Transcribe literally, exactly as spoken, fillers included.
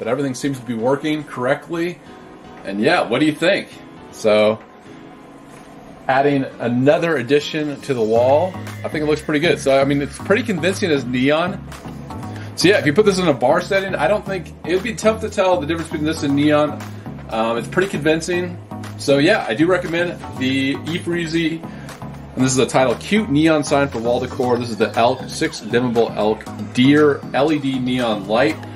but everything seems to be working correctly. And yeah, what do you think? So, adding another addition to the wall, I think it looks pretty good. So, I mean, it's pretty convincing as neon. So yeah, if you put this in a bar setting, I don't think, it would be tough to tell the difference between this and neon. Um, it's pretty convincing. So yeah, I do recommend the Eufrozy, and this is the title, Cute Neon Sign for Wall Decor. This is the Elk, six Dimmable Elk Deer L E D Neon Light.